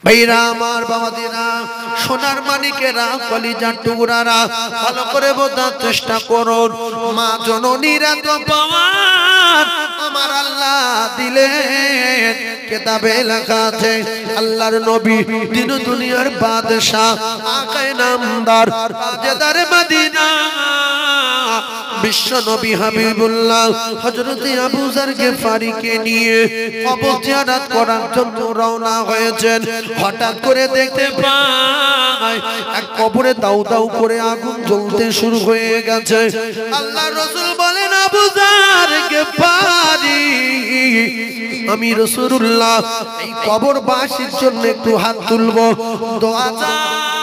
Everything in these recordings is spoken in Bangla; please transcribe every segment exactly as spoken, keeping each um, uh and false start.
ভাইরা আমার, বাবাদিরা, সোনার মানিকেরা, কলিজার টুকরারা, ভালো করে বোঝার চেষ্টা করুন। মা জননীরা তো পাওয়ার আমার আল্লাহ দিলেন, কিতাবে লেখা আছে আল্লাহর নবী দিন দুনিয়ার বাদশা, আকায়ে নামদার, তাজদার মদিনা, বিশ্ব নবী হাবিবুল্লাহ হযরত আবু যর গিফারীকে নিয়ে কবর জিয়ারত করার জন্য রওনা হয়েছেন। হঠাৎ করে দেখতে পায় এক কবরে দাউ দাউ করে আগুন জ্বলতে শুরু হয়ে গেছে। আল্লাহর রাসূল বলেন, আবু যর গিফারী, আমি রাসূলুল্লাহ এই কবরবাসীর জন্য একটু হাত তুলবো, দোয়া চাই।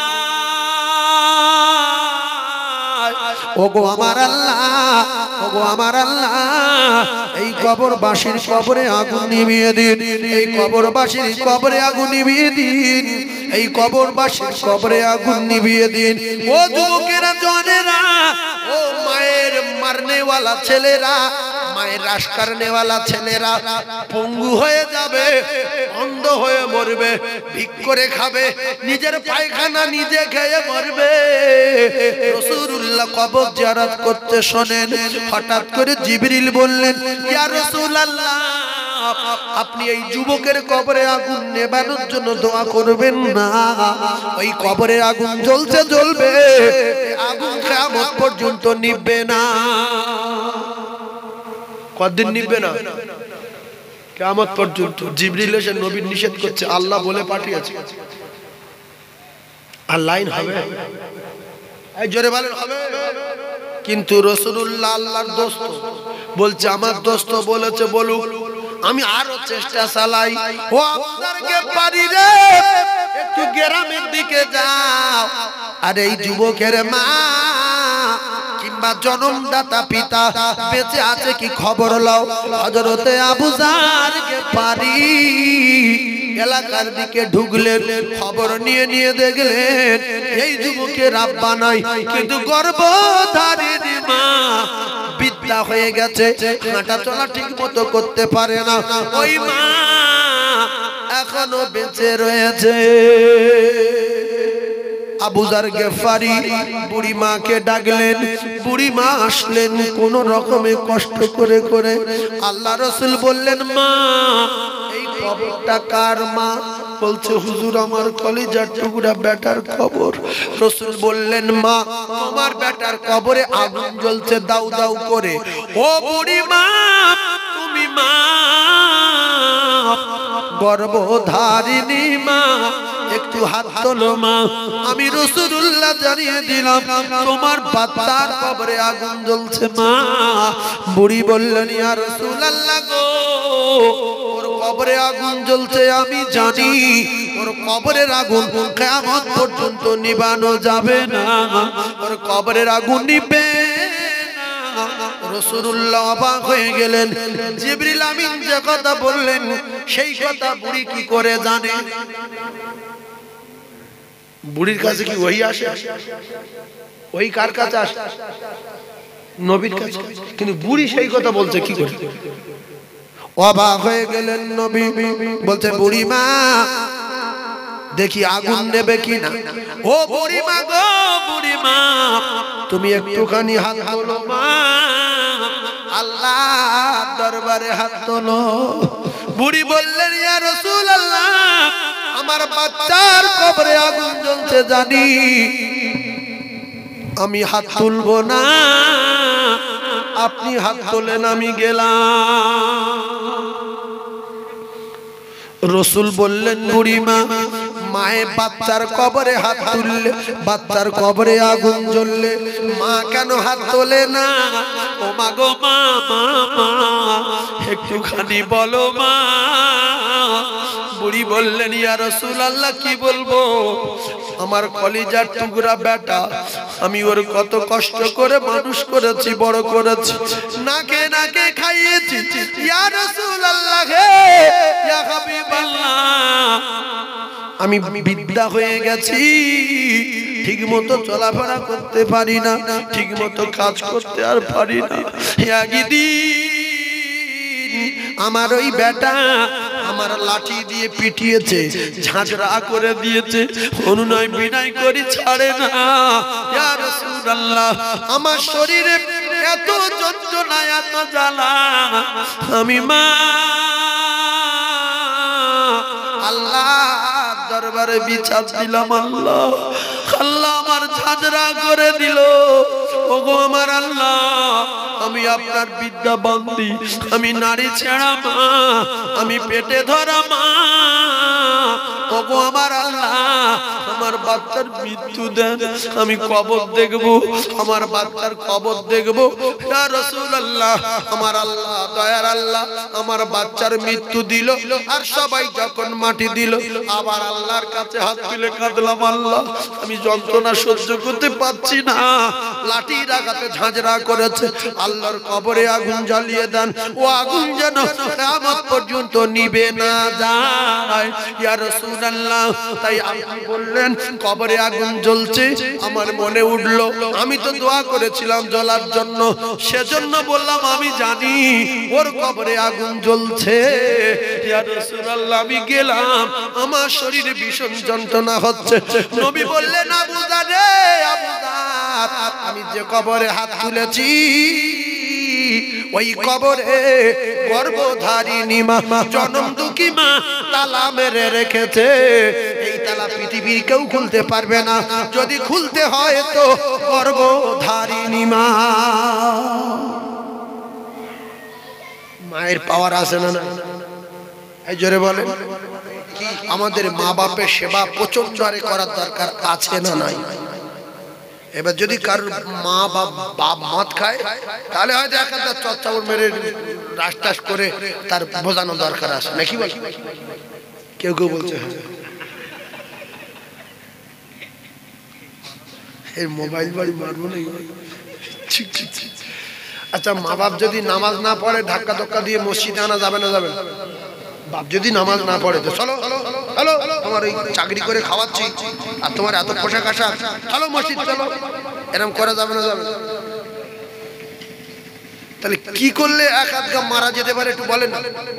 ওগো আমার আল্লাহ, ওগো আমার আল্লাহ, এই কবরবাসীর কবরে আগুন নিভিয়ে দিন, এই কবরবাসীর কবরে আগুন নিভিয়ে দিন, এই কবরবাসীর কবরে আগুন নিভিয়ে দিন। ও যুবকেরা, জওয়ানেরা, ও মায়ের মারনেওয়ালা ছেলেরা, মায়ের রাশ কাটনেওয়ালা ছেলেরা, পঙ্গু হয়ে যাবে, অন্ধ হয়ে মরবে, ভিক করে খাবে, নিজের পায়খানা নিজে খেয়ে মরবে। রাসূলুল্লাহ কবর জিয়ারত করতে শোনেন। হঠাৎ করে জিবরিল বললেন, ইয়া রাসূলুল্লাহ, আপনি এই যুবকের কবরে আগুন নেবানোর জন্য দোয়া করবেন না। ওই কবরে আগুন জ্বলছে জ্বলবে, আগুন কিয়ামত পর্যন্ত নিভবে না। কতদিন নিভবে না? কিয়ামত পর্যন্ত। জিবরিল এসে নবীর নিষেধ করছে, আল্লাহ বলে পাঠিয়েছে। আর লাইন হবে, এই জোরে বলেন হবে। কিন্তু রাসূলুল্লাহ আল্লাহর দোস্ত বলছে, আমার দোস্ত বলেছে বলুক, আমি আরো চেষ্টা চালাই। ও আপনাকে পারি রে, একটু গ্রামের দিকে যাও, আর এই যুবকের মা কিংবা জন্মদাতা পিতা বেঁচে আছে কি খবর লও। হযরতে আবু যর গিফারী এলাকার দিকে ঢুকলেন, খবর নিয়ে নিয়ে দেখলেন এই যুবকের আব্বা নাই, কিন্তু গর্ভধারিণী মা বৃদ্ধা হয়ে গেছে, হাঁটা চলা ঠিক মতো করতে পারে না। ওই মা এখনো বেঁচে রয়েছে। আবু যর গিফারী বুড়ি মাকে ডাকলেন, বুড়ি মা আসলেন কোন রকমে কষ্ট করে করে। আল্লাহ রাসূল বললেন, মা এই কবরটা কার? মা বলছে, হুজুর আমার কলিজার টুকরা বেটার কবর। রাসূল বললেন, মা তোমার বেটার কবরে আগুন জ্বলছে দাউ দাউ করে। ও বুড়ি মা, তুমি মা, গর্ভধারিণী মা, একটু হাত তোলো মা। আমি রাসূলুল্লাহ জানিয়ে দিলাম তোমার বাচ্চার কবরে আগুন জ্বলছে মা। বুড়ি বললেন, ইয়া রাসূলুল্লাহ গো, ওর কবরে আগুন জ্বলছে আমি জানি, ওর কবরের আগুন কিয়ামত পর্যন্ত নিভানো যাবে না, ওর কবরের আগুন নিভবে না। রাসূলুল্লাহ অবাক হয়ে গেলেন। জিবরিল আমিন যে কথা বললেন সেই কথা বুড়ি কি করে জানে? বুড়ির কাছে কি ওহী আসে? ওহী কার কাছে আসে? নবীর কাছে। কিন্তু বুড়ি সেই কথা বলছে কি করে? অবাক হয়ে গেলেন নবী। বলছে, বুড়ি মা দেখি আগুন নেবে কিনা। ও বুড়ি মা গো, বুড়ি মা তুমি একটুখানি হাত তোলো মা, আল্লাহর দরবারে হাত তোলো। বুড়ি বললেন, ইয়া রাসূলুল্লাহ, আমার বাচ্চার কবরে আগুন জ্বলছে জানি, আমি হাত তুলবো না, আপনি হাত তোলেন, আমি গেলাম। রাসূল বললেন, বুড়ি মা, মায়ের বাচ্চার কবরে হাত তুললে, বাচ্চার কবরে আগুন জ্বললে মা কেন হাত তোলে না? ও মা গো, মা মা একটুখানি বলো মা। বুড়ি বললেন, ইয়া রাসূলুল্লাহ কি বলবো, আমার কলিজার টুকরা বেটা, আমি ওর কত কষ্ট করে মানুষ করেছি, বড় করেছি, নাকে নাকে খাইয়েছি। ইয়া রাসূলুল্লাহ হে, ইয়া হাবিবাল্লাহ, আমি বিদ্যা হয়ে গেছি, ঠিক মতো চলাফেরা করতে পারি না, ঠিক মতো কাজ করতে আর পারি না। একদিন আমার ওই বেটা আমার লাঠি দিয়ে পিটিয়েছে, ঝাঁঝরা করে দিয়েছে, অনুনয় বিনয় করি ছাড়ে না। ইয়া রাসূলুল্লাহ, আমার শরীরে এত যন্ত্রণা, এত জ্বালা, আমি মা আল্লাহ দরবারে বিচার দিলাম। আল্লাহ আল্লাহ আমার ঝাঁঝরা করে দিল। ওগো আমার আল্লাহ, আমি আপনার বিদ্যা বন্দী, আমি নারী ছেঁড়া মা, আমি পেটে ধরা মা। ওগো আমার আল্লাহ, আমার বাচ্চার মৃত্যু দেন, আমি কবর দেখব, আমার বাচ্চার কবর দেখব। ইয়া রাসূলুল্লাহ, আমার আল্লাহ দয়ার আল্লাহ আমার বাচ্চার মৃত্যু দিল। আর সবাই যখন মাটি দিল, আবার আল্লাহর কাছে হাত তুলে কাঁদলাম, আল্লাহ আমি যন্ত্রণা সহ্য করতে পারছি না। লাঠির আঘাতে ঝাঁঝরা করেছে, আল্লাহর কবরে আগুন জ্বালিয়ে দেন, ও আগুন যেন কিয়ামত পর্যন্ত নিভে না যায়। ইয়া রাসূলুল্লাহ, তাই আপনি বললেন কবরে আগুন জ্বলছে, আমার মনে উঠলো আমি তো দোয়া করেছিলাম জ্বলার জন্য, সেজন্য বললাম আমি জানি ওর কবরে আগুন জ্বলছে। ইয়া রাসূলুল্লাহ, আমি গেলাম, আমার শরীরে ভীষণ যন্ত্রণা হচ্ছে। নবী বললেন, আবু যার রে, আবু যার, আমি যে কবরে হাত তুলেছি ওই কবরে গর্ভধারিণী মা, জনম দুঃখী মা তালা মেরে রেখেছে। এই তালা পৃথিবীর কেউ খুলতে পারবে না, যদি খুলতে হয় তো গর্ভধারিণী মা। মায়ের পাওয়ার আছে না? এই জোরে বলে, আমাদের মা বাপের সেবা প্রচন্ড হারে করার দরকার আছে না নাই? এবার যদি কারোর মা বা বাপ মদ খায়, তাহলে হয়তো একটা চচ্চাবর মেরে রাস্তাস করে তার বোঝানো দরকার আছে নাকি বল? কেউ কেউ বলছে এর মোবাইল বাড়ি মারবো না। আচ্ছা, মা বাপ যদি নামাজ না পড়ে, ধাক্কা ধক্কা দিয়ে মসজিদে আনা যাবে না? যাবে। বাপ যদি নামাজ না পড়ে, তো চলো চলো, তোমার ওই চাকরি করে খাওয়াচ্ছি আর তোমার এত পোশাক আশাক, চলো মসজিদ চলো, এরকম করা যাবে না? যাবে। তাহলে কি করলে এক হাত গা মারা যেতে পারে একটু বলেন না?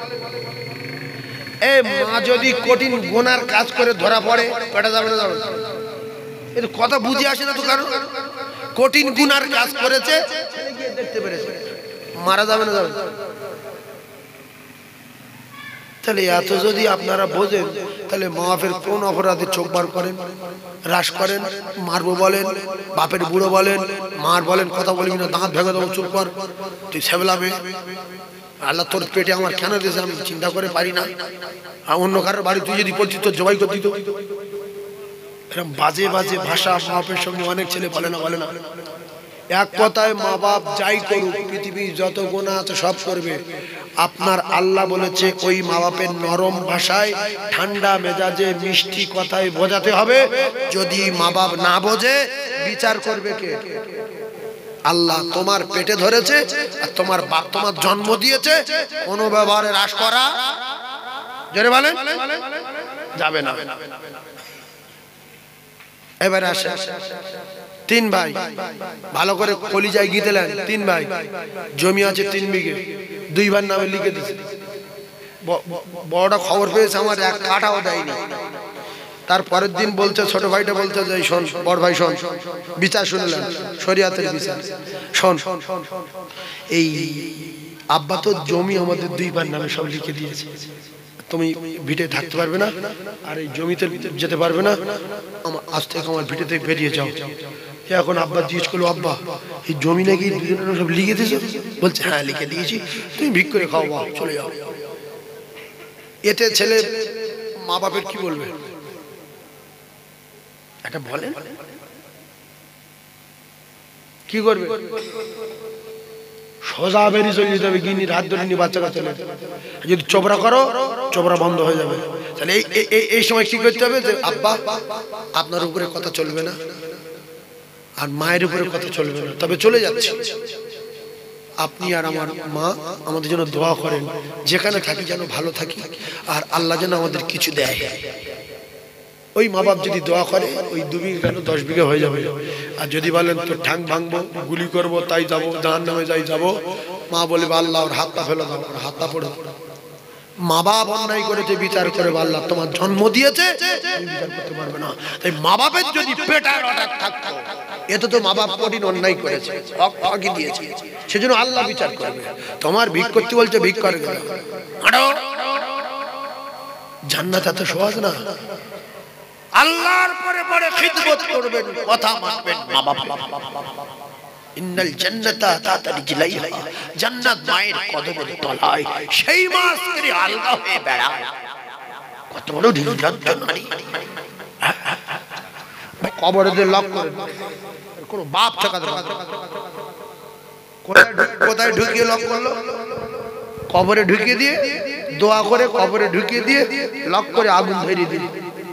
এ মা যদি কঠিন গুনার কাজ করে ধরা পড়ে, কটা যাবে না? যাবে। এর কথা বুঝে আসে না তো কারণ, কঠিন গুনার কাজ করেছে, দেখতে পেরেছে, মারা যাবে না? যাবে। তাহলে এত যদি আপনারা বোঝেন, তাহলে মা বাপের কোন অপরাধে চোখ বার করেন, হ্রাস করেন, মারবো বলেন, বাপের বুড়ো বলেন, মার বলেন, কথা বলবি না, দাঁত ভেঙে দেবো, চুপ কর, তুই সেবলাবে, আল্লাহ তোর পেটে আমার কেন দিয়েছে আমি চিন্তা করে পারি না, আর অন্য কারোর বাড়ি তুই যদি পড়ছিস তোর জবাই করে দিত। এরকম বাজে বাজে ভাষা মা বাপের সঙ্গে অনেক ছেলে বলে না, বলে না। এক কথায় মা বাপ যাই করুক, পৃথিবীর যত গুনাহ আছে সব করবে, আপনার আল্লাহ বলেছে ওই মা বাপের নরম ভাষায়, ঠান্ডা মেজাজে, মিষ্টি কথায় বোঝাতে হবে। যদি মা বাপ না বোঝে, বিচার করবে কে? আল্লাহ। তোমার পেটে ধরেছে আর তোমার বাপ তোমার জন্ম দিয়েছে, কোনো ব্যবহারে হ্রাস করা জোরে বলেন যাবে না। এবারে আসে তিন ভাই, ভালো করে কলিজায় গিতেলেন, তিন ভাই, জমি আছে তিন বিঘে, দুই ভাইয়ের নামে লিখে দিচ্ছে। বড়টা খবর পেয়েছে, আমার এক কাঠাও দেয়নি। তারপরের দিন বলছে, ছোট ভাইটা বলছে যে শোন বড় ভাই শোন, বিচার শুনলেন, শরিয়াতের বিচার শোন, এই আব্বা তো জমি আমাদের দুই ভাইয়ের নামে সব লিখে দিয়েছে, তুমি ভিটে থাকতে পারবে না, আর এই জমিতে যেতে পারবে না, আমার আজ থেকে আমার ভিটে থেকে বেরিয়ে যাও। এখন আব্বা জিজ্ঞেস করলো, আব্বা এই জমি নাকি সব লিখে দিয়েছো? বলছে হ্যাঁ লিখে দিয়েছি, তুমি ভিক করে খাও, বাবা চলে যাও। এতে ছেলে মা বাপের কি বলবে এটা বলেন? কি করবে? সোজা বেরিয়ে চলে যেতে হবে, গিনি হাত ধরে নিয়ে বাচ্চা কাচ্চা। যদি চোবরা করো, চোবরা বন্ধ হয়ে যাবে। তাহলে এই এই সময় কি করতে হবে? যে আব্বা আপনার উপরে কথা চলবে না, আর মায়ের উপরে কথা চলবে না, তবে চলে যাচ্ছে। আপনি আর আমার মা আমাদের জন্য দোয়া করেন, যেখানে থাকি যেন ভালো থাকি, আর আল্লাহ যেন আমাদের কিছু দেয়। ওই মা বাপ যদি দোয়া করে, ওই দু বিঘা কেন দশ বিঘা হয়ে যাবে। আর যদি বলেন তো ঠ্যাং ভাঙবো, গুলি করবো, তাই যাবো, জাহান্নামে যাই যাবো, মা বলবে আল্লাহ ওর হাতটা ফেলে দাও, ওর হাতটা পড়ে মা বাপ অন্যায় করেছে বিচার করে আল্লাহ তোমার জন্ম দিয়েছে তুমি বিচার করতে পারবে না। তাই মা বাপের যদি পেটার অটাক থাকতো, এত তো মা বাপ কঠিন অন্যায় করেছে, হক ফাঁকি দিয়েছে, সেজন্য আল্লাহ বিচার করবে। তোমার ভিক করতে বলছে, ভিক করে গেল, জান্নাত এত সহজ না। আল্লাহর পরে পরে খিদমত করবেন, কথা মানবেন মা বাপ। ইন্নাল জান্নাতা তাতা রিজলাইহা, জান্নাত মায়ের কদমের তলায়, সেই মা স্ত্রী আলগা হয়ে বেড়ায়। কত বড় নির্লজ্জ নারী। কবরে যে লক করে কোন বাপ ঠকাতে পারে? কোথায় ঢুকিয়ে লক করলো? কবরে ঢুকিয়ে দিয়ে দোয়া করে কবরে ঢুকিয়ে দিয়ে লক করে আগুন ধরিয়ে দিল।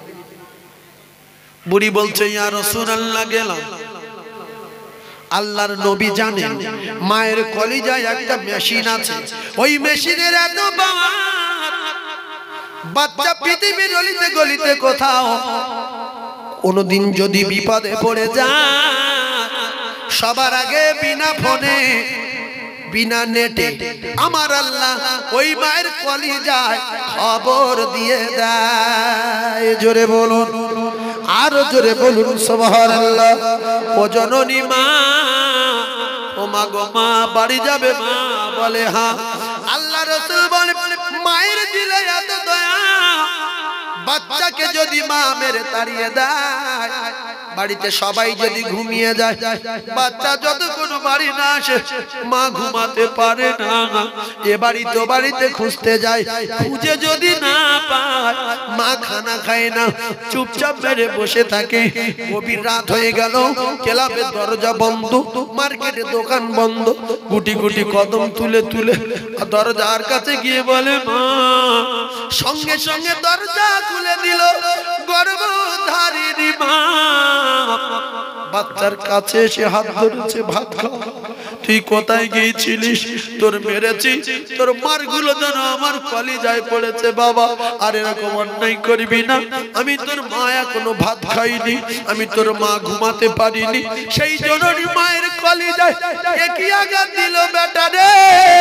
বুড়ি বলছে, ইয়া রাসূলুল্লাহ, গেলাম। আল্লাহর নবী জানেন মায়ের কলিজায় একটা মেশিন আছে, ওই মেশিনের এত পাওয়ার, বাচ্চা পৃথিবীর গলিতে গলিতে কোথাও কোনদিন যদি বিপদে পড়ে যায়, সবার আগে বিনা ফোনে বিনা নেটে আমার আল্লাহ ওই মায়ের কলিজায় খবর দিয়ে দেয়। জোরে বলুন, আরো জোরে বলুন সুবহানাল্লাহ। ও জননী মা, ও মা গো মা, বাড়ি যাবে মা? বলে হ্যাঁ। আল্লাহ রাসূল বলে, মায়ের দিলে এত দয়া, বাচ্চাকে যদি মা মেরে তাড়িয়ে দেয়, বাড়িতে সবাই যদি ঘুমিয়ে যায়, বাচ্চা যতক্ষণ বাড়ি না আসে মা ঘুমাতে পারে না। এ বাড়ি তো বাড়িতে খুঁজতে যায়, খুঁজে যদি না পায় মা খানা খায় না, চুপচাপ মেরে বসে থাকে। গভীর রাত হয়ে গেল, ক্লাবের দরজা বন্ধ, মার্কেটে দোকান বন্ধ, গুটি গুটি কদম তুলে তুলে দরজার কাছে গিয়ে বলে মা। সঙ্গে সঙ্গে দরজা খুলে দিল গর্ভধারিণী মা। বাচ্চার কাছে এসে হাত ধরেছে, ভাত খা। তুই কোথায় গিয়েছিলিস? তোর মেরেছি, তোর মারগুলো যেন আমার কলিজায় পড়েছে বাবা। আর এরকম অন্যায় করবি না। আমি তোর মা এখনো ভাত খাইনি, আমি তোর মা ঘুমাতে পারিনি, সেই জননী মায়ের কলিজায় একই আঘাত দিল বেটা রে।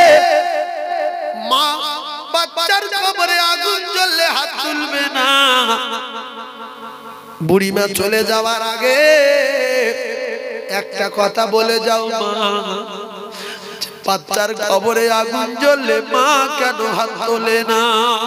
মা বাচ্চার কবরে আগুন জ্বললে হাত তুলবে না। বুড়িমা চলে যাওয়ার আগে একটা কথা বলে যাও মা, বাচ্চার কবরে আগুন জ্বললে মা কেন হাত তোলে না?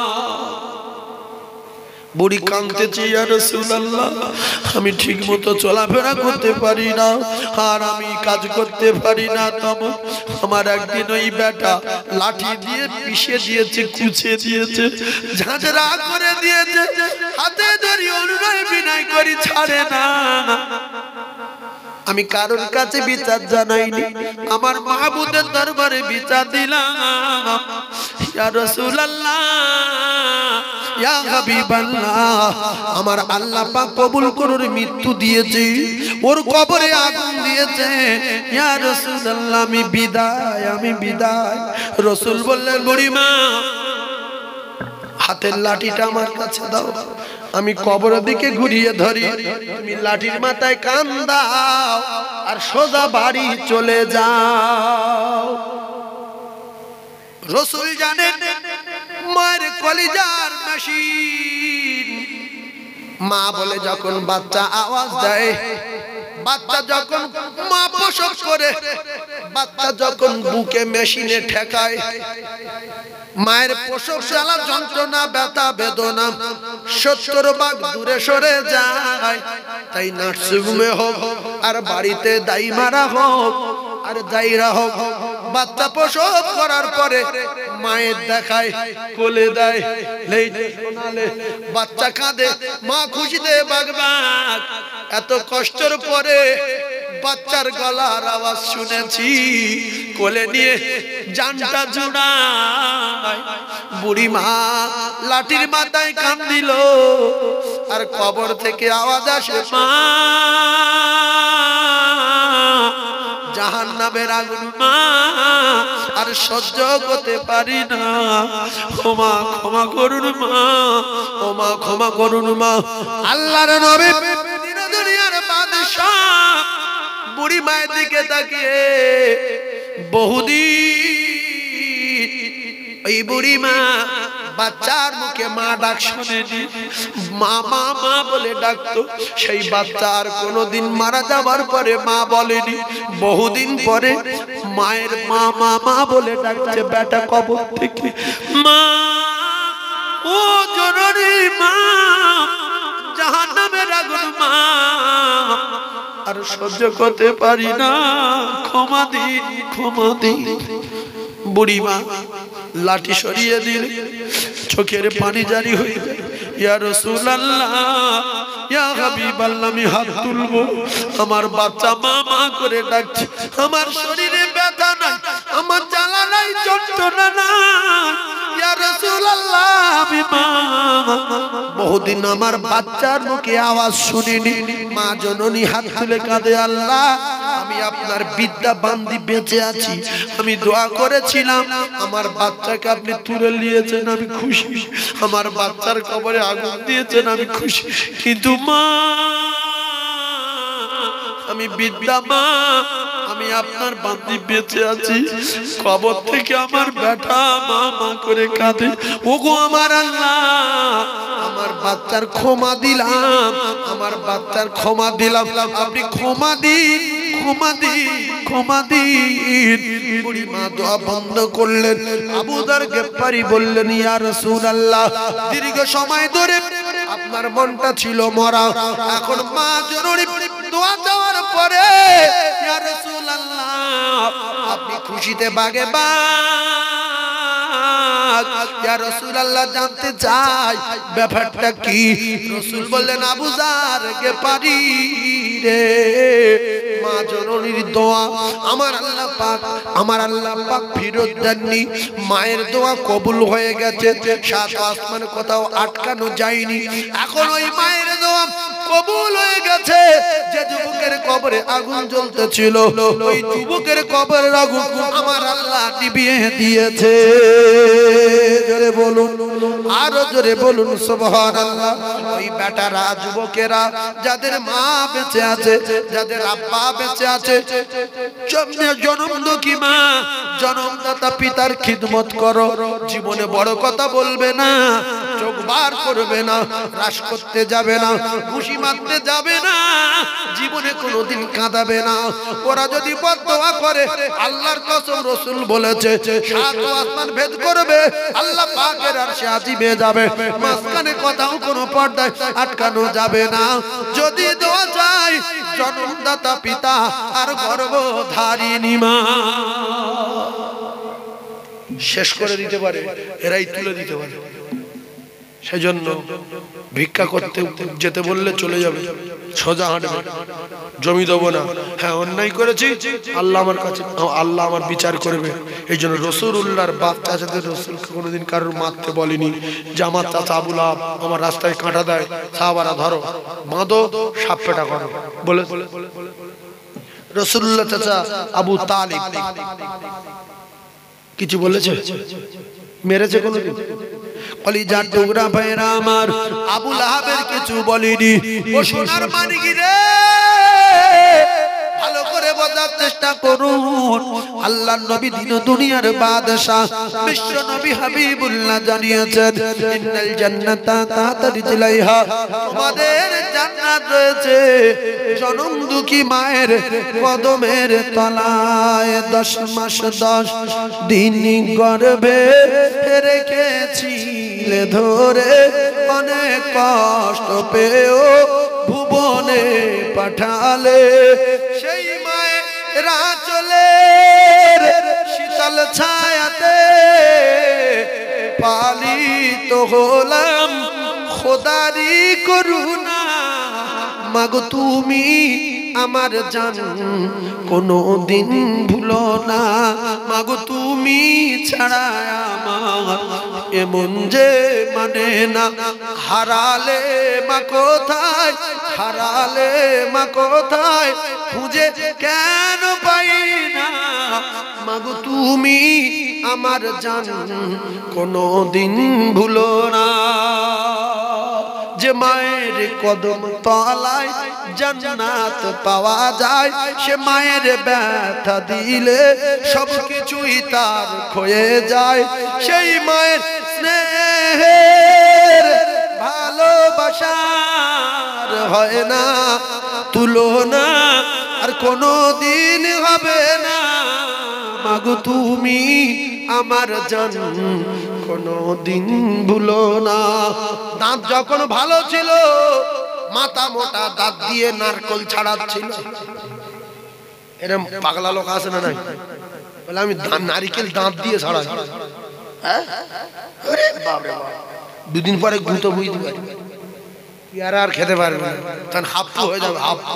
বুড়ি কাঁদতেছে, ইয়া রাসূলুল্লাহ, আমি ঠিক মতো চলাফেরা করতে পারি না, আর আমি কাজ করতে পারি না। তখন আমার একদিন ওই বেটা লাঠি দিয়ে পিষে দিয়েছে, কুচে দিয়েছে, ঝাঁঝরা করে দিয়েছে, হাতে ধরি অনুনয় বিনয় করি, ছাড়ে না। আমি কারোর কাছে বিচার জানাইনি, আমার মাহবুবের দরবারে বিচার দিলাম। ইয়া রাসূলুল্লাহ, ইয়া হাবিবাল্লাহ, আমার আল্লাহ পাক কবুল করুন, মৃত্যু দিয়েছে, ওর কবরে আগুন দিয়েছে। ইয়া রাসূলুল্লাহ, আমি বিদায়, আমি বিদায়। রাসূল বললেন, বুড়িমা, হাতের লাঠিটা আমার কাছে দাও, আমি কবরের দিকে ঘুরিয়ে ধরি, তুমি লাঠির মাথায় কান দাও আর সোজা বাড়ি চলে যাও। রাসূল জানেন মায়ের কলিজার মেশিন। মা বলে যখন বাচ্চা আওয়াজ দেয়, বাচ্চা যখন মা প্রসব করে, বাচ্চা যখন বুকে মেশিনে ঠেকায়, মায়ের প্রসব জ্বালা যন্ত্রণা ব্যথা বেদনা সত্তর ভাগ দূরে সরে যায়। তাই নার্সিংহোমে হোক আর বাড়িতে দাই মারা হোক আর দাইরা হোক, বাচ্চা প্রসব করার পরে মায়ের দেখায়, কোলে দেয়, শোনালে বাচ্চা কাঁদে, মা খুশিতে বাগবাগ। এত কষ্টের পরে বাচ্চার গলার আওয়াজ শুনেছি, কোলে নিয়ে জানটা জুড়ায়। বুড়ি মা লাঠির মাথায় কান দিল, আর কবর থেকে আওয়াজ আসে, মা জাহান্নামের আগুন মা আর সহ্য করতে পারি না, ক্ষমা ক্ষমা করুন মা, ও মা ক্ষমা করুন মা। আল্লাহর নবী দুনিয়ার বাদশাহ বুড়ি মায়ের দিকে তাকিয়ে বহুদিন ওই বুড়ি মা বাচ্চার মুখে মা ডাক শুনেনি, মা মা মা বলে ডাকতো। সেই বাচ্চা আর কোনোদিন মারা যাবার পরে মা বলেনি, বহুদিন পরে মায়ের মা মা মা বলে ডাকছে বেটা কবর থেকে। মা ও জননী মা, জাহান্নামের আগুন মা, আর সহ্য করতে পারি না, ক্ষমা দিন ক্ষমা দিন। বুড়ি মা লাঠি সরিয়ে দিল, চোখের পানি জারি হয়ে গেল। ইয়া রাসূলুল্লাহ, ইয়া হাবিবাল্লাহ, আমি হাত তুলবো, আমার বাচ্চা মা মা করে ডাকছে, আমার শরীরে ব্যথা নাই, আমার জ্বালা নাই, যন্ত্রণা নাই। ইয়া রাসূলুল্লাহ, আমি মা, বহুদিন আমার বাচ্চার মুখে আওয়াজ শুনিনি। মা জননী হাত তুলে কাঁদে, আল্লাহ আমি আপনার বিদ্যা বান্দি বেঁচে আছি, আমি দোয়া করেছিলাম, আমার বাচ্চাকে আপনি তুলে নিয়েছেন, আমি খুশি, আমার বাচ্চার কবরে আগুন দিয়েছেন, আমি খুশি, কিন্তু মা আমি বিদ্যা মা, আমি আপনার বান্দি বেঁচে আছি, কবর থেকে আমার বেটা মা মা করে কাঁদে। ওগো আমার আল্লাহ, আমার বাচ্চার ক্ষমা দিলাম, আমার বাচ্চার ক্ষমা দিলাম, আপনি ক্ষমা দিন ক্ষমা দিন ক্ষমা দিন। বুড়ি মা দোয়া বন্ধ করলেন। আবু যার গিফারি বললেন, ইয়া রাসূলুল্লাহ, দীর্ঘ সময় ধরে আপনার মনটা ছিল মরা, এখন মা জননী দোয়া দেওয়ার পরে ইয়া রাসূলুল্লাহ আপনি খুশিতে বাগে বাগ। ইয়া রাসূলুল্লাহ জানতে চাই ব্যাপারটা কি? রাসূল বললেন, আবু যার গিফারি রে, মা জননীর দোয়া আমার আল্লাহ পাক আমার আল্লাহ পাক ফিরত দেননি, মায়ের দোয়া কবুল হয়ে গেছে, সাত আসমান কোথাও আটকানো যায়নি। এখন ওই মায়ের দোয়া কবুল হয়ে গেছে। যে যুবকের কবরে আগুন জ্বলতেছিল, ওই যুবকের কবরের আগুন আমার আল্লাহ নিভিয়ে দিয়েছে। জোরে বলুন, আরো জোরে বলুন সুবহানাল্লাহ। ওই বেটারা, যুবকেরা যাদের মা বেঁচে আছে, যাদের আব্বা বেঁচে আছে, জনমদুখী মা, জনমদাতা পিতার খিদমত করো, জীবনে বড় কথা বলবে না, চোখ বার করবে না, রাস করতে যাবে না, খুশি মারতে যাবে না, জীবনে কোনোদিন কাঁদাবে না। ওরা যদি বদদোয়া করে, আল্লাহর কসম রাসূল বলেছে সাত আসমান ভেদ করবে, আল্লাহ পাকের আরশে আজিমে যাবে, মাঝখানে কোথাও কোনো পর্দায় আটকানো যাবে না। যদি দোয়া চাই জন্মদাতা পিতা আর গর্ভধারিণী মা শেষ করে দিতে পারে, এরাই তুলে দিতে পারে। সেজন্য ভিক্ষা করতে যেতে বললে চলে যাবে, সোজা হাঁটবে, জমি দেবো না, হ্যাঁ অন্যায় করেছি, আল্লাহ আমার কাছে, আল্লাহ আমার বিচার করবে। এই জন্য রাসূলুল্লাহর বাপ চাচাদের রাসূলকে কোনোদিন কারোর মারতে বলেনি, যে আমার চাচা আবু লাহাব আমার রাস্তায় কাঁটা দেয়, সাহাবারা ধরো বাঁধো সাপ পেটা করো বলে। রাসূলুল্লাহ চাচা আবু তালিব কিছু বলেছে? মেরেছে কোনোদিন? কলিজার টুকরা ভাইরা আমার, আবু লাহাবের কিছু বলেনি। ও সোনার মানিক রে, ভালো করে বোঝার চেষ্টা করুন। আল্লাহর নবী দিন দুনিয়ার বাদশা বিশ্ব নবী হাবিবুল্লাহ জানিয়েছেন, ইন্নাল জান্নাতা তাহতা রিজলাইহা, তোমাদের জান্নাত রয়েছে জনম দুঃখী মায়ের কদমের তলায়। দশ মাস দশ দিন গর্ভে রেখেছিলে ধরে, অনেক কষ্ট পেয়েও ভুবনে পাঠালে, সেই মায়ের আঁচলের শীতল ছায়াতে পালিত হলাম খোদারি করুণা। মাগো তুমি আমার জান কোনো দিন ভুলো না, মাগো তুমি ছাড়া আমার এমন যে মানে না। হারালে মা কোথায়, হারালে মা কোথায়, খুঁজে কেন পাই না, মাগো তুমি আমার জান কোনো দিন ভুলো না। যে মায়ের কদম তলায় জান্নাত পাওয়া যায়, সে মায়ের ব্যথা দিলে সবকিছুই তার ক্ষয়ে যায়। সেই মায়ের স্নেহের ভালোবাসার হয় না তুলনা, আর কোনো দিন হবে না মাগো তুমি আমার জান, কোনো দিন ভুলো না। দাঁত যখন ভালো ছিল মাথা মোটা দাঁত দিয়ে নারকল ছাড়াচ্ছিল। এরকম পাগলা লোক আছে না নাই? বলে আমি নারিকেল দাঁত দিয়ে ছাড়াই। দুদিন পরে গুঁতো বুঝতে পারবে, পেয়ারা আর খেতে পারবে না, তখন হাপ্পু হয়ে যাবে। হাপ্পু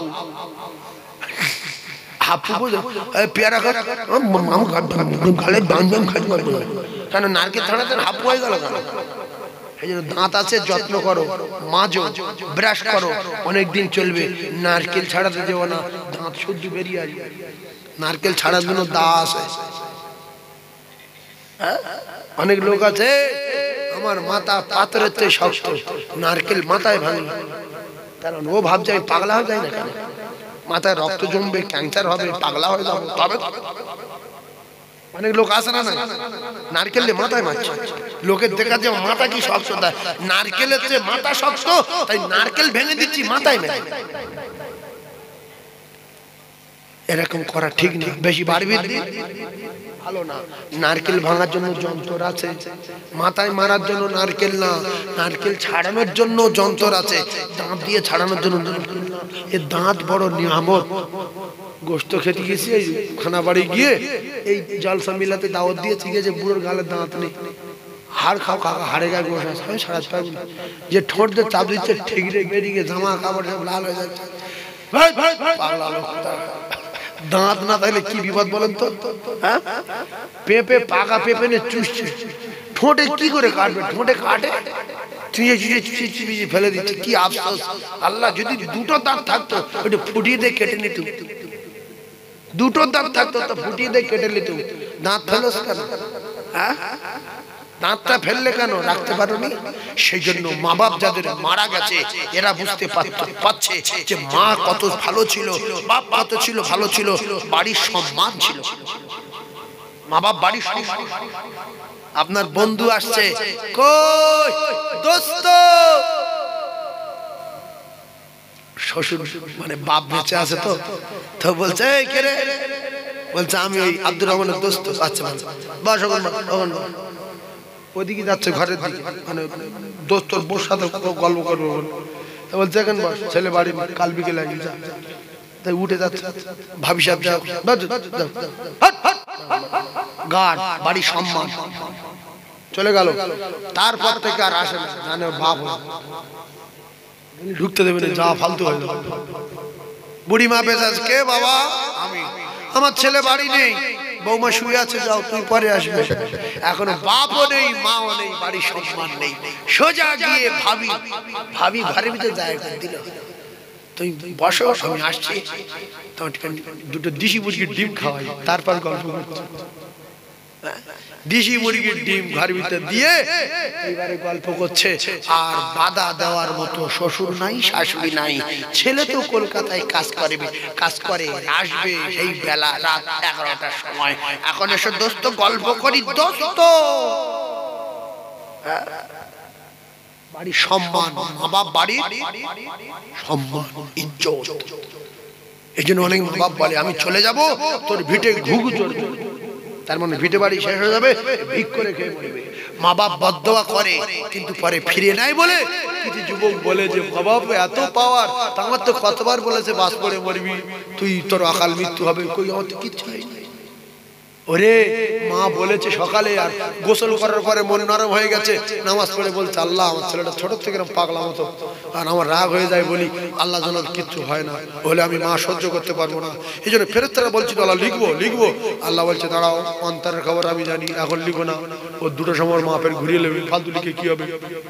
হাপ্পু বুঝো পেয়ারা গালে ডান ডান খাইতে পারবে না, কেন নারকেল ছাড়াতে হাপ্পু হয়ে গেল কেন? এই জন্য দাঁত আছে যত্ন করো, মাজো, ব্রাশ করো, অনেকদিন চলবে। নারকেল ছাড়াতে দেবো না, দাঁত শুদ্ধ বেরিয়ে আসবে। নারকেল ছাড়ার জন্য দা আছে। অনেক লোক আছে আমার মাথা পাথরের চেয়ে শক্ত, নারকেল মাথায় ভাঙবে, কারণ ও ভাবছে আমি পাগলা হয়ে যাই না কেন, মাথায় রক্ত জমবে, ক্যান্সার হবে, পাগলা হয়ে যাবে। তবে অনেক লোক আছে না, নারকেল দিয়ে মাথায় মারছে, লোকের দেখা যে মাথা কি শক্ত, নারকেলের চেয়ে মাথা শক্ত, তাই নারকেল ভেঙে দিচ্ছি মাথায় মেরে। এরকম করা ঠিক না, বেশি বাড়বি ভালো না। নারকেল ভাঙার জন্য যন্ত্র আছে, মাথায় মারার জন্য নারকেল না, নারকেল ছাড়ানোর জন্য যন্ত্র আছে, দাঁত দিয়ে ছাড়ানোর জন্য নারকেল না। এ দাঁত বড় নিয়ামত। গোস্ত খেতে গেছি এই খানা বাড়ি গিয়ে, এই জলসা মিলাতে দাওয়াত দিয়েছি যে বুড়োর গালে দাঁত নেই, হাড় খাও কাকা, হাড়ে গায়ে গোস আছে, আমি সারাতে পারবো না। যে ঠোঁট দিয়ে চাপ দিচ্ছে ঠেকরে বেরিয়ে জামা কাপড় সব লাল হয়ে যাচ্ছে। পাগলা লোক, দাঁত না থাকলে কি বিপদ বলেন তো? হ্যাঁ, পেঁপে পাকা পেঁপে নিয়ে চুষছে, ঠোঁটে কি করে কাটবে? ঠোঁটে কাটে চুষে চুষে চুষে চুষে ফেলে দিচ্ছে। কি আফসোস! আল্লাহ যদি দুটো দাঁত থাকতো ওটা ফুটিয়ে দিয়ে কেটে নিত, দুটো দাঁত থাকতো তো ফুটিয়ে দিয়ে কেটে নিত। দাঁত ফেলোস কেন? হ্যাঁ, দাঁতটা ফেললে কেন? রাখতে পারোনি। সেই জন্য মা বাপ যাদের মারা গেছে এরা বুঝতে পারছে যে মা কত ভালো ছিল, বাপ কত ছিল ভালো ছিল, বাড়ির সম্মান ছিল। মা বাপ বাড়ির সম্মান। আপনার বন্ধু আসছে, কই দোস্ত, শ্বশুর মানে বাপ বেঁচে আছে তো, তো বলছে এই কে রে? বলছে আমি ওই আব্দুর রহমানের দোস্ত। আচ্ছা বাস, ওইদিকে যাচ্ছে ঘরের দিকে, মানে দোস্তর বোর সাথে গল্প করবো বলে। বলছে এখন বস, ছেলে বাড়ি কাল বিকেলে যা। তাই উঠে যাচ্ছে, ভাবি সাহেব যাও, গার্ড বাড়ি সম্মান চলে গেল। তারপর থেকে আর আসে না, জানে বাপ ঢুকতে দেবে না, যা ফালতু হয়ে যাবে। বুড়ি মা বেঁচে আছে, কে বাবা? আমি। আমার ছেলে বাড়ি নেই, বৌমা শুয়ে আছে, যাও তুই পরে আসবে। এখনো বাপও নেই, মাও নেই, বাড়ির সম্মান নেই। সোজা গিয়ে ভাবি ভাবি ঘরের ভিতরে জায়গা করে দিল, তুই বসো আমি আসছি। দুটো দেশি মুরগির ডিম খাওয়াই, তারপর গল্প করছি। দেশি মুরগির ডিম ঘর ভিতরে দিয়ে এবারে গল্প করছে। আর বাধা দেওয়ার মতো শ্বশুর নাই, শাশুড়ি নাই। ছেলে তো কলকাতায় কাজ করবে, কাজ করে আসবে সেই বেলা রাত এগারোটার সময়। এখন এসে দোস্ত গল্প করি, দোস্ত বাড়ির সম্মান, মা বাপ বাড়ির সম্মান ইজ্জত। এই জন্য অনেক মা বাপ বলে আমি চলে যাব, তোর ভিটে ঘুঘু চড়বে। তার মানে ভিটে বাড়ি শেষ হয়ে যাবে, ভিক করে খেয়ে মরবে। মা বাপ বদদোয়া করে কিন্তু পরে ফিরে নাই বলে কিছু যুবক বলে যে মা বাপ এত পাওয়ার, আমার তো কতবার বলেছে বাস পড়ে মরবি, তুই তোর অকাল মৃত্যু হবে, কই আমার তো কিচ্ছু হয়নি। ওরে মা বলেছে সকালে, আর গোসল করার পরে মন নরম হয়ে গেছে, নামাজ পড়ে বলছে আল্লাহ আমার ছেলেটা ছোট থেকে পাগলা মতো, আর আমার রাগ হয়ে যায় বলি আল্লাহ যেন কিচ্ছু হয় না, বলে আমি মা সহ্য করতে পারবো না। এই জন্য ফেরেশতারা বলছিল আল্লাহ লিখবো লিখবো, আল্লাহ বলছে দাঁড়াও, অন্তরের খবর আমি জানি, এখন লিখো না, ও দুটো সময় মা ফের ঘুরিয়ে নেবে, ফালতু লিখে কি হবে?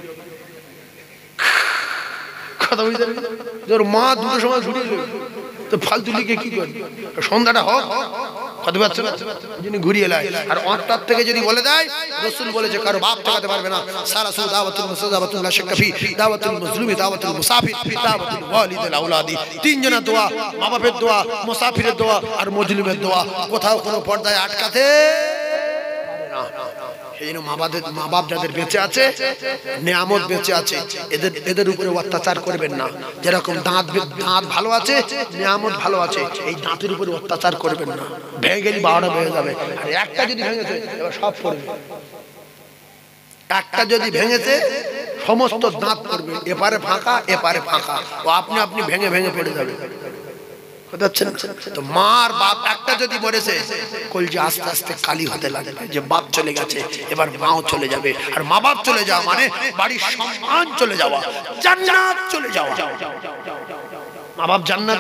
কথা বুঝতে পারবে, মা দুটো সময় ঘুরিয়ে নেবে তো ফালতু লিখে কি করবে? সন্ধ্যাটা হোক, কথা পাচ্ছ না, যিনি ঘুরিয়ে লাই। আর অন্তর থেকে যদি বলে দেয়, রাসূল বলেছে কারো বাপ ঠকাতে পারবে না। সারা সুদ দাওয়াতুল মুসা দাওয়াতুল লা শাক্কা ফি, দাওয়াতুল মাজলুমি দাওয়াতুল মুসাফির, দাওয়াতুল ওয়ালিদিল আওলাদি। তিন জনের দোয়া, মা বাপের দোয়া, মুসাফিরের দোয়া আর মজলুমের দোয়া, কোথাও কোনো পর্দায় আটকাতে পারে না। এই জন্য মা বাদের মা বাপ যাদের বেঁচে আছে, নেয়ামত বেঁচে আছে, এদের এদের উপরে অত্যাচার করবেন না। যেরকম দাঁত দাঁত ভালো আছে, নেয়ামত ভালো আছে, এই দাঁতের উপরে অত্যাচার করবেন না। ভেঙে গেলে বারোটা ভেঙে যাবে, আর একটা যদি ভেঙেছে এবার সব পড়বে। একটা যদি ভেঙেছে সমস্ত দাঁত পড়বে, এপারে ফাঁকা এপারে ফাঁকা, ও আপনি আপনি ভেঙে ভেঙে পড়ে যাবে। তো মার বাপ একটা যদি মরেছে, কলজি আস্তে আস্তে কালি হতে লাগবে যে বাপ চলে গেছে, এবার মাও চলে যাবে। আর মা বাপ চলে যাওয়া মানে বাড়ির সম্মান চলে যাওয়া, জান্নাত চলে যাওয়া। মা বাপ জান্নাত,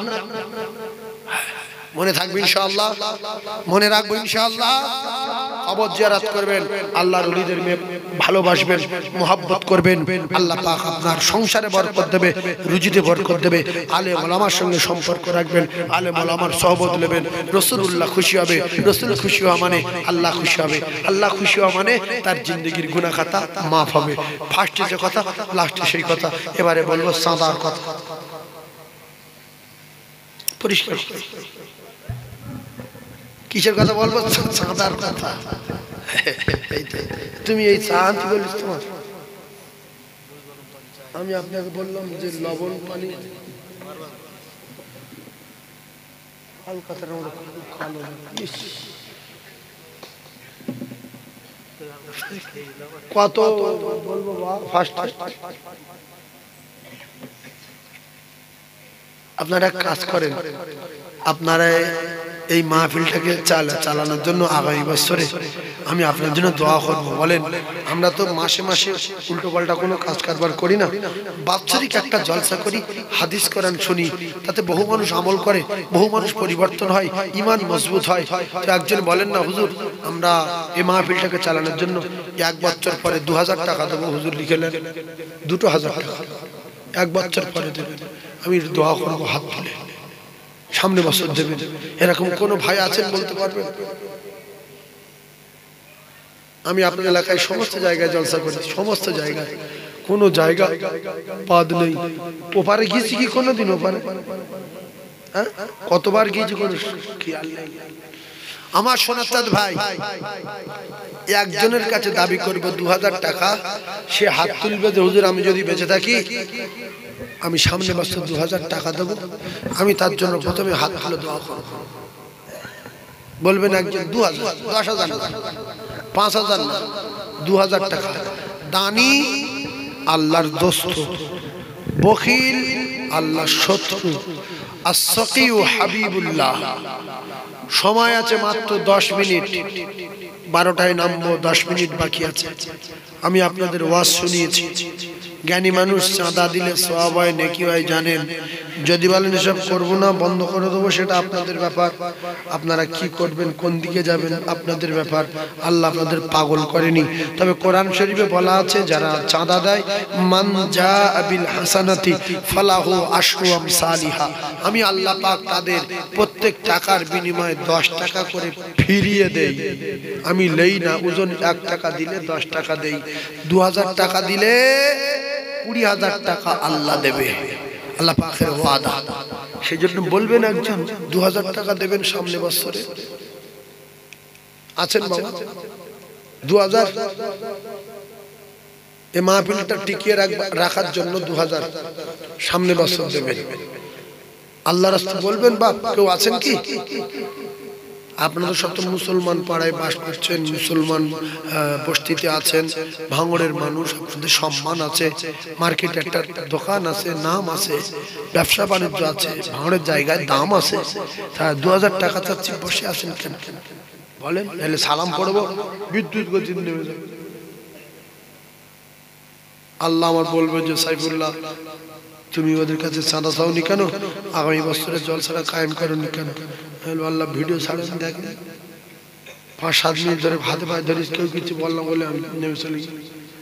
মনে থাকবে ইনশাআল্লাহ, মনে রাখবো ইনশাআল্লাহ। কবর জিয়ারত করবেন, আল্লাহর ওলিদের মেয়ে ভালোবাসবেন, মোহাব্বত করবেন, আল্লাহ পাক আপনার সংসারে বরকত দেবে, রুজিতে বরকত দেবে। আলেম ওলামার সঙ্গে সম্পর্ক রাখবেন, আলেম ওলামার সহবত নেবেন। রাসূলুল্লাহ খুশি হবে, রাসূল খুশি হওয়া মানে আল্লাহ খুশি হবে, আল্লাহ খুশি হওয়া মানে তার জিন্দগির গুনাহ খাতা মাফ হবে। ফার্স্টে যে কথা, লাস্টে সেই কথা। এবারে বলবো সাদার কথা, পরিষ্কার। কিসের কথা বলবো? চাঁদার কথা। তুমি এই চা আনতে বলিস তোমার, আমি আপনাকে বললাম যে লবণ পানি কত বলবো ফার্স্ট। আপনারা কাজ করেন, আপনারা এই মাহফিলটাকে চালানোর জন্য আগামী বছরে আমি আপনার জন্য দোয়া করবো। বলেন, আমরা তো মাসে মাসে উল্টো পাল্টা কোনো কাজ কারবার করি না, বাৎসরিক একটা জলসা করি, হাদিস কোরআন শুনি, তাতে বহু মানুষ আমল করে, বহু মানুষ পরিবর্তন হয়, ঈমান মজবুত হয়। তো একজন বলেন না, হুজুর আমরা এই মাহফিলটাকে চালানোর জন্য এক বছর পরে দু হাজার টাকা দেবো। হুজুর লিখে নেন দুটো হাজার টাকা এক বছর পরে দেবেন। আমি দোয়া করবো হাত তুলে, সামনে বছর দেবেন। এরকম কোন ভাই আছেন বলতে পারবেন? আমি আপনার এলাকায় সমস্ত জায়গায় জলসা করি, সমস্ত জায়গায়, কোন জায়গা বাদ নেই। ওপারে গিয়েছি কি কোনোদিন? ওপারে হ্যাঁ কতবার গিয়েছি, কোন খেয়াল নেই। আমার সোনাচাঁদ ভাই একজনের কাছে দাবি করবে দু হাজার টাকা, সে হাত তুলবে যে হুজুর আমি যদি বেঁচে থাকি আমি সামনে বছর দু হাজার টাকা দেবো। আমি তার জন্য প্রথমে হাত তুলে দোয়া করবো। বলবেন একজন দু হাজার, দশ হাজার, পাঁচ হাজার না, দু হাজার টাকা। দানি আল্লাহর দোস্ত, বখিল আল্লাহর শত্রু, as-saqi হাবিবুল্লাহ। সময় আছে মাত্র দশ মিনিট, বারোটায় নামবো, দশ মিনিট বাকি আছে। আমি আপনাদের ওয়াজ শুনিয়েছি, জ্ঞানী মানুষ চাঁদা দিলে সওয়াব হয়, নেকি হয় জানেন। যদি বলেন এসব করবো না, বন্ধ করে দেবো, সেটা আপনাদের ব্যাপার। আপনারা কি করবেন, কোন দিকে যাবেন, আপনাদের ব্যাপার। আল্লাহ আপনাদের পাগল করেনি। তবে কোরআন শরীফে বলা আছে, যারা চাঁদা দেয়, মান জাআ বিল হাসানাতি ফালাহু আশরু আমসালিহা, আমি আল্লাহ পাক তাদের প্রত্যেক টাকার বিনিময়ে দশ টাকা করে ফিরিয়ে দেই। আমি লেই না, ওজন এক টাকা দিলে দশ টাকা দেই, দু হাজার টাকা দিলে কুড়ি হাজার টাকা আল্লাহ দেবে, আল্লাহ পাকের ওয়াদা। সেই জন্য বলবেন একজন দু হাজার টাকা দেবেন সামনে বছরে। আছেন বাবা? দু হাজার এই মাহফিলটা টিকিয়ে রাখার জন্য দু হাজার সামনে বছর দেবেন। আল্লাহ রাস্তা বলবেন বাপ, কেউ আছেন কি? আপনারা সব তো মুসলমান পাড়ায় বাস করছেন, মুসলমান বস্তিতে আছেন, ভাঙড়ের মানুষ, আপনাদের সম্মান আছে, মার্কেটে একটা দোকান আছে, নাম আছে, ব্যবসা বাণিজ্য আছে, ভাঙড়ের জায়গায় দাম আছে। তা দু হাজার টাকা চাচ্ছি, বসে আছেন কেন বলেন? তাহলে সালাম পড়বো, বিদ্যুৎ গতি নেমে যাবে। আল্লাহ আমার বলবে যে সাইফুল্লাহ তুমি ওদের কাছে চাঁদা চাওনি কেন, আগামী বছরের জলসাটা কায়েম করোনি কেন? আল্লাহ ভিডিও ছাড়েন, দেখেন পাঁচ সাত মিনিট ধরে হাতে পায়ে ধরিস, কেউ কিছু বললাম বলে আমি নেমে চলে গেছি।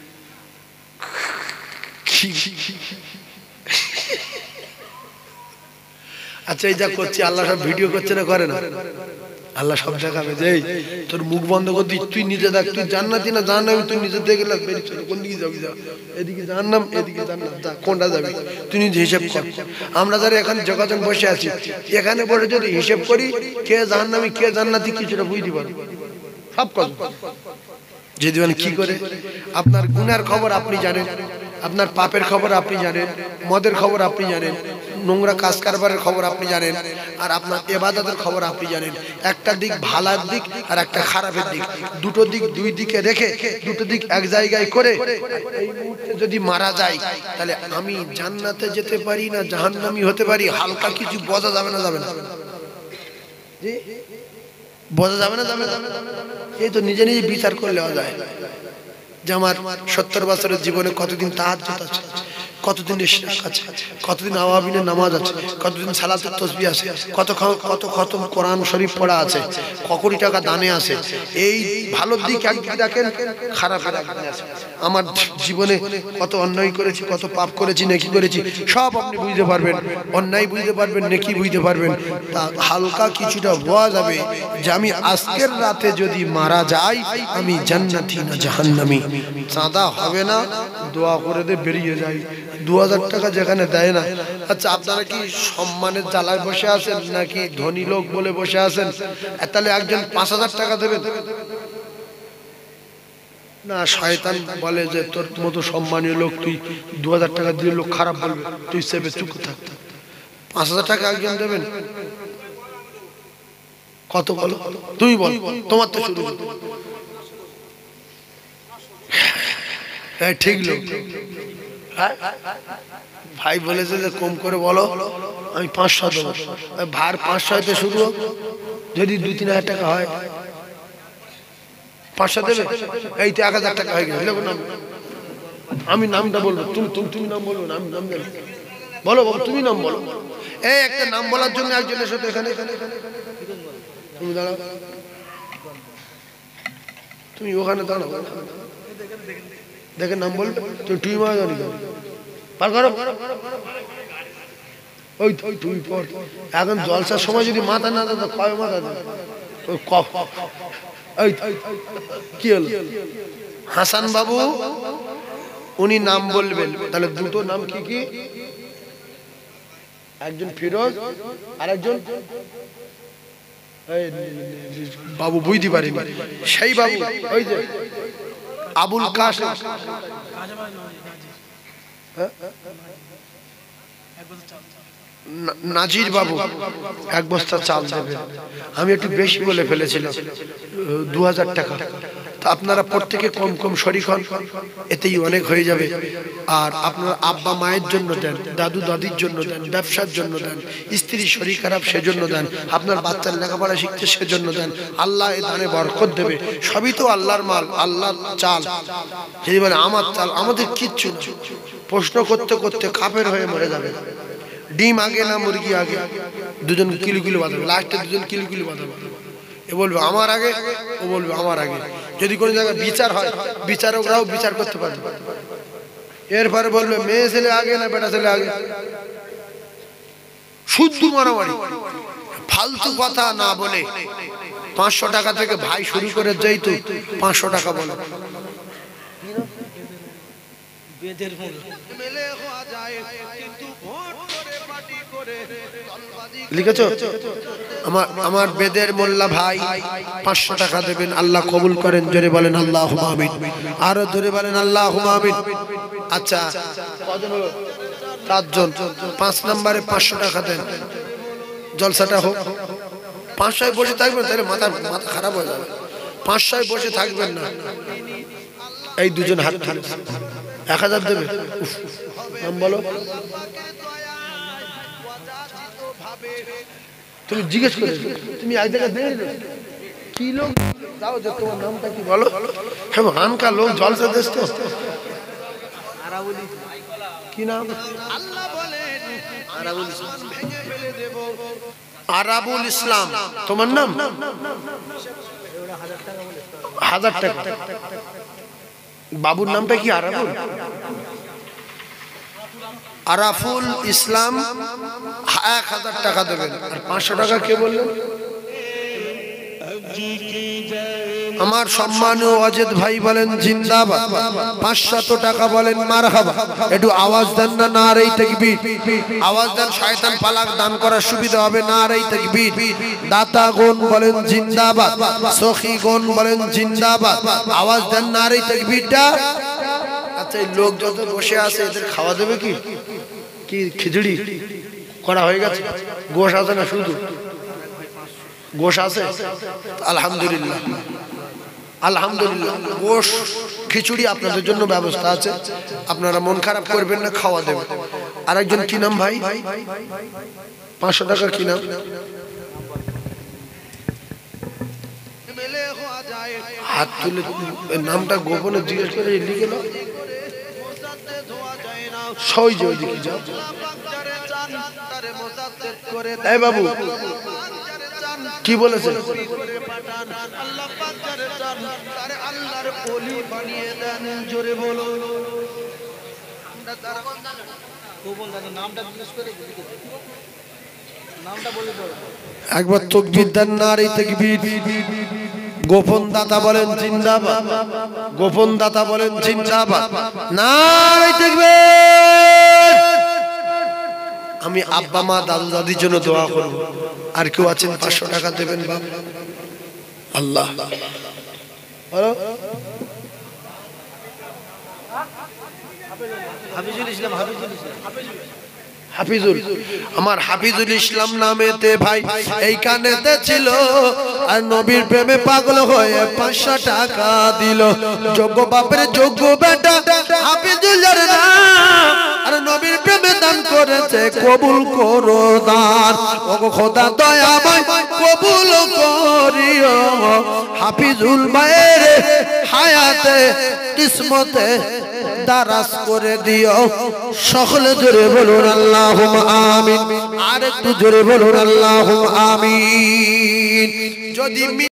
আচ্ছা এই যা করছি, আল্লাহ সব ভিডিও করছে না, করে না? আল্লাহ সব দেখাবে যে তোর মুখ বন্ধ করে দিস, তুই নিজে দেখ, তুই জান্নাতি না জাহান্নামী, তুই নিজে দেখে লাগ, কোন দিকে যাবি যা, এদিকে জাহান্নাম এদিকে জান্নাত, যা কোনটা যাবি তুই নিজে হিসেব কর। আমরা যারা এখানে যোগাযোগ বসে আছি, এখানে বসে যদি হিসেব করি কে জাহান্নামী কে জান্নাতি কিছুটা বুঝতে পারবো, সব কথা। যদি বলেন কি করে, আপনার গুনার খবর আপনি জানেন, আপনার পাপের খবর আপনি জানেন, মদের খবর আপনি জানেন, নোংরা কাজ কারবারের খবর আপনি জানেন, আর আপনার ইবাদতের খবর আপনি জানেন। একটা দিক ভালোর দিক আর একটা খারাপের দিক, দুটো দিক দুই দিকে রেখে দুটো দিক এক জায়গায় করে এই মুহূর্তে যদি মারা যায় তাহলে আমি জান্নাতে যেতে পারি না জাহান্নামী হতে পারি, হালকা কিছু বোঝা যাবে না যাবে না জি বোঝা যাবে না যাবে না এই তো নিজে নিজে বিচার করে নেওয়া যায় যে আমার সত্তর বছরের জীবনে কতদিন তাহাজ্জুদ আছে, কতদিন ইশরাক আছে, কতদিন আওয়াবিনের নামাজ আছে, কতদিন সালাতুত তাসবিহ আছে, কত কত খতম কোরআন শরীফ পড়া আছে, ক কোটি টাকা দানে আছে। এই ভালো দিক একদিকে দেখেন, খারাপের একদিকে আছে। আমার জীবনে কত অন্যায় করেছি, কত পাপ করেছি, নেকি করেছি, সব আপনি বুঝতে পারবেন। অন্যায় বুঝতে পারবেন, নেকি বুঝতে পারবেন। তা হালকা কিছুটা বোঝা যাবে যে আমি আজকের রাতে যদি মারা যাই আমি জান্নাতি না জাহান্নামী। চাঁদা হবে না, দোয়া করে দে বেরিয়ে যাই। দু হাজার টাকা যেখানে দেয় না। আচ্ছা, আপনারা কি সম্মানের জ্বালায় বসে আছেন নাকি ধনী লোক বলে বসে আছেন? তাহলে একজন পাঁচ হাজার টাকা দেবেন না? শয়তান বলে যে তোর মতো সম্মানীয় লোক তুই দু হাজার টাকা দিয়ে লোক খারাপ বলবে, তুই সেবে চুপ থাক। পাঁচ হাজার টাকা একজন দেবেন? কত বলো, তুই বল, তোমার তো শুরু। হ্যাঁ ঠিক লোক। ভাই বলেছে যে কম করে বলো, আমি পাঁচশো দেবো। ভার পাঁচশোতে শুরু, যদি দুই তিন হাজার টাকা হয় পাঁচশো দেবে। এই তো এক হাজার টাকা হয়ে গেছে। আমি নামটা বলবো, তুমি তুমি তুমি নাম বলবো না, আমি নাম জানি। বলো বলো, তুমি নাম বলো। এই একটা নাম বলার জন্য একজনের সাথে এখানে এখানে তুমি দাঁড়াও, তুমি ওখানে দাঁড়াও, দেখে নাম বলবে। তুমি তুই মা জানি পার করো। ওই তুই পর। এখন জলসার সময় যদি মাথা না দেয় কয় মাথা দেয়? কি হলো? হাসান বাবু উনি নাম বলবেন। তাহলে দুটো নাম কি কি? একজন ফিরোজ আর একজন বাবু বুঝতে পারিনি। সেই বাবু ওই যে আবুল কাশেম, নাজির বাবু এক বস্তা চাল দেবে। আমি একটু বেশি বলে ফেলেছিলাম, দু হাজার টাকা। তা আপনারা প্রত্যেকে কম কম শরিক হন, এতেই অনেক হয়ে যাবে। আর আপনারা আব্বা মায়ের জন্য দেন, দাদু দাদির জন্য দেন, ব্যবসার জন্য দেন, স্ত্রী শরীর খারাপ সেজন্য দেন, আপনার বাচ্চার লেখাপড়া শিখতে সেজন্য দেন। আল্লাহ এ দানে বরকত দেবে। সবই তো আল্লাহর মাল, আল্লাহর চাল। যদি বলে আমার চাল, আমাদের কিচ্ছু না। প্রশ্ন করতে করতে কাফের হয়ে মরে যাবে। ডিম আগে না মুরগি আগে? দুজন কিলো কিলো বাঁধাবে, লাস্টে দুজন কিলো কিলো বাঁধাবে। এ বলবে আমার আগে, ও বলবে আমার আগে। যদি কোনো জায়গায় বিচার হয়, বিচারকরাও বিচার করতে পারবে। এরপরে বলবে মেয়ে ছেলে আগে না বেটা ছেলে আগে। শুদ্ধ মারামারি, ফালতু কথা না বলে পাঁচশো টাকা থেকে ভাই শুরু করে যেহেতু পাঁচশো টাকা বলে লিখেছ। আমার আমার বেদের মোল্লা ভাই পাঁচশো টাকা দেবেন। আল্লাহ কবুল করেন। জোরে বলেন আল্লাহুম্মা আমিন। আরো জোরে বলেন আল্লাহুম্মা আমিন। আচ্ছা, কজন হলো? চারজন। পাঁচ নম্বরে পাঁচশো টাকা দেন। জলসাটা হোক। পাঁচশোয় বসে থাকবেন, তাহলে মাথা মাথা খারাপ হয়ে যাবে। পাঁচশোয় বসে থাকবেন না। এই দুজন হাত তুলে এক হাজার দেবে। নাম বলো। তুমি জিজ্ঞেস করে, তুমি এক জায়গায় দেখে কি লোক যাও যে তোমার নামটা কি বলো? হ্যাঁ, হানকা লোক জলসা দেশ তো। কি নাম? আরাবুল ইসলাম। তোমার নাম? হাজার টাকা। বাবুর নামটা কি? আরাবুল আরাফুল ইসলাম। এক হাজার টাকা দেবেন। আর পাঁচশো টাকা কে বললেন? আমার সম্মানীয় অজিত ভাই বলেন জিন্দাবাদ, পাঁচশত টাকা বলেন মারহাবা। একটু আওয়াজ দেন না নারে তাকবীর, আওয়াজ দেন, শয়তান পালাক দান করার সুবিধা হবে। নারে তাকবীর। দাতাগণ বলেন জিন্দাবাদ, সখীগণ বলেন জিন্দাবাদ, আওয়াজ দেন নারে তাকবীরটা। আচ্ছা, এই লোক যত বসে আছে এদের খাওয়া দেবে কি কি খিচুড়ি করা হয়ে গেছে? গোশ আছে না? শুধু গোশ আছে? আলহামদুলিল্লাহ, আলহামদুলিল্লাহ। গোশ খিচুড়ি আপনাদের জন্য ব্যবস্থা আছে, আপনারা মন খারাপ করবেন না, খাওয়া দেবেন। আরেকজন কি নাম ভাই? পাঁচশো টাকা কি নাম? হাত তুলে নামটা গোপনে জিজ্ঞেস করে লিখে নাও। সই যে ওইদিকে যাও। এই বাবু কি বলেছে? একবার তাকবীর দেন, নারে তাকবীর। গোপন দাতা বলেন জিন্দাবাদ, গোপন দাতা বলেন জিন্দাবাদ, নারে তাকবীর। আমি আব্বা মা দাদু দাদির জন্য দোয়া করব। আর কেউ আছেন পাঁচশো টাকা দেবেন? বাবা আল্লাহ হাফিজুল ইসলাম, হাফিজুল, আমার হাফিজুল ইসলাম নামেতে ভাই এইখানেতে ছিল, আর নবীর প্রেমে পাগল হয়ে পাঁচশো টাকা দিল। যোগ্য বাপের যোগ্য বেটা হাফিজুলের নাম, আর নবীর প্রেমে দান করেছে, কবুল করো দান। ও খোদা দয়াময় কবুল করিও হাফিজুল ভাইয়ের হায়াতে কিসমতে দারাজ করে দিও। সকলে জোরে বলুন আল্লাহুম্মা আমিন। আর একটু জোরে বলুন আল্লাহুম্মা আমিন। যদি